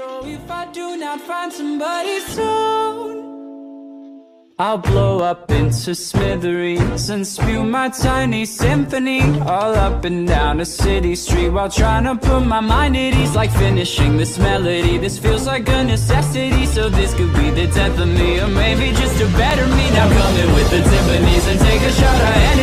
So if I do not find somebody soon, I'll blow up into smithereens and spew my tiny symphony all up and down a city street while trying to put my mind at ease. Like finishing this melody, this feels like a necessity. So this could be the death of me, or maybe just a better me. Now come in with the Tiffany's and take a shot of